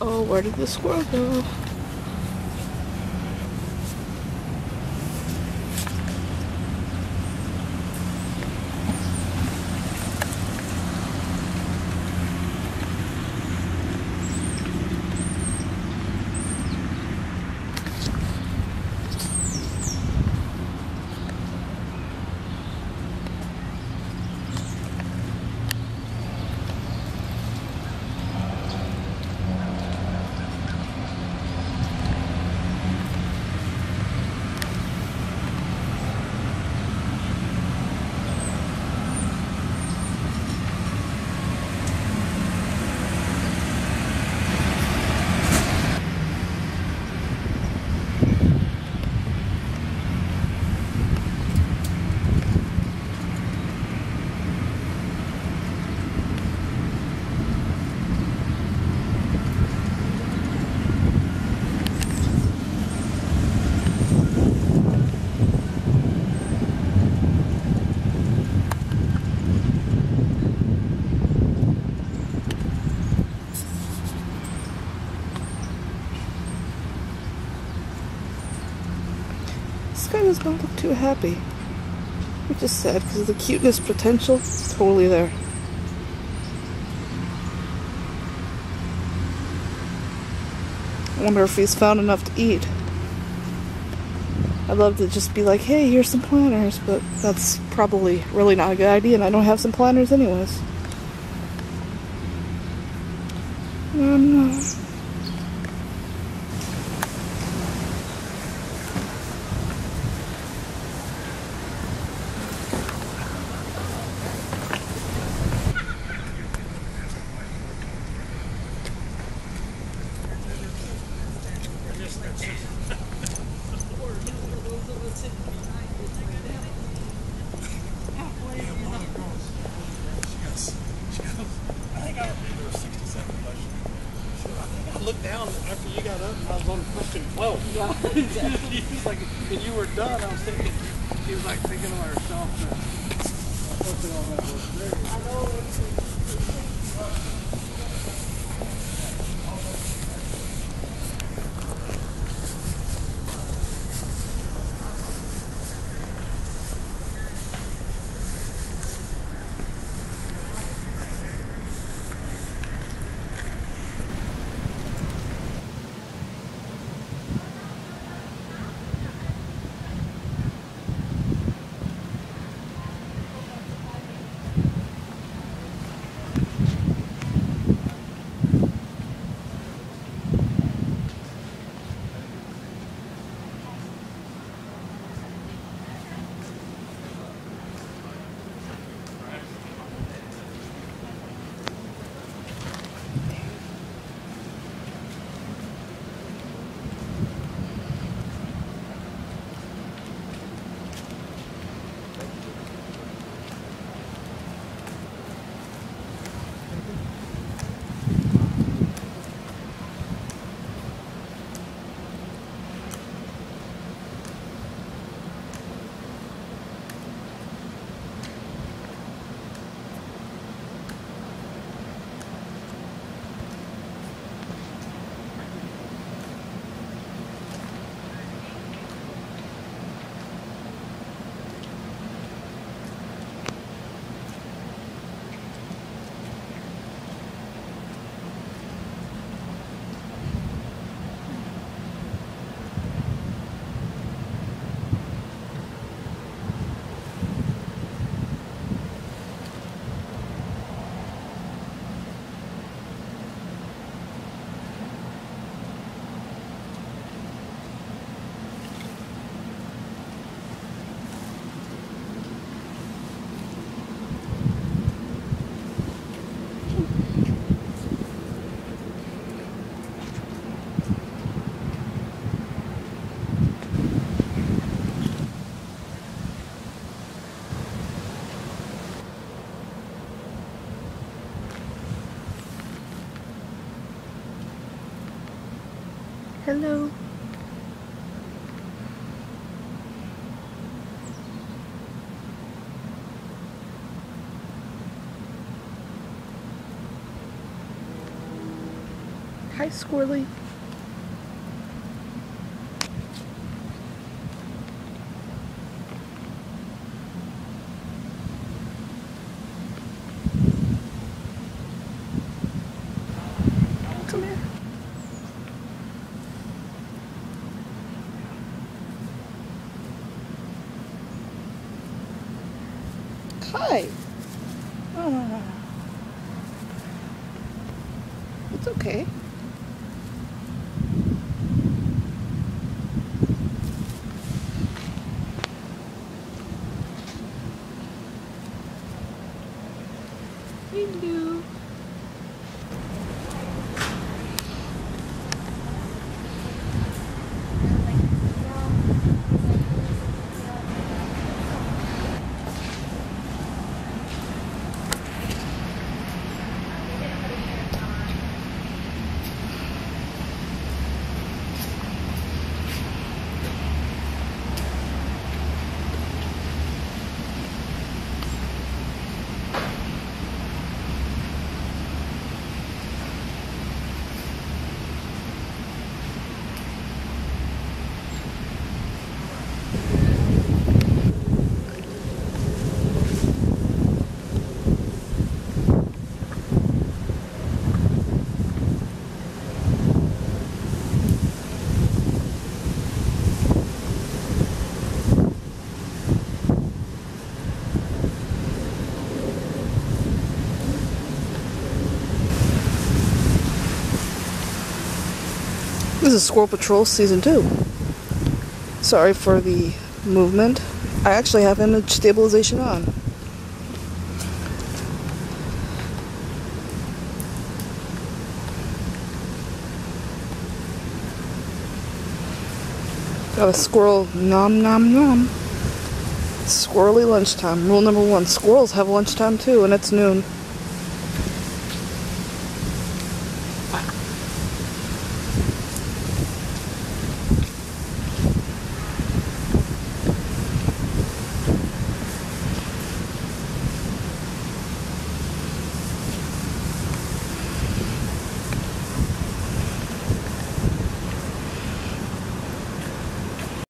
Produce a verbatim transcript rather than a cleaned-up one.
Uh-oh, where did the squirrel go? This guy does not look too happy. Which is sad, because the cuteness potential is totally there. I wonder if he's found enough to eat. I'd love to just be like, hey, here's some planters, but that's probably really not a good idea, and I don't have some planters anyways. Um, looked down after you got up and I was on question twelve. Yeah, exactly. He was like, when you were done, I was thinking, he was like thinking of herself. I posted all that was there. I know. Hello. Hi. Hi, Squirrely. Come here. Hi. Oh. It's okay. Hello. This is Squirrel Patrol Season two. Sorry for the movement. I actually have image stabilization on. Got a squirrel nom nom nom. Squirrely lunchtime. Rule number one. Squirrels have lunchtime too, and it's noon.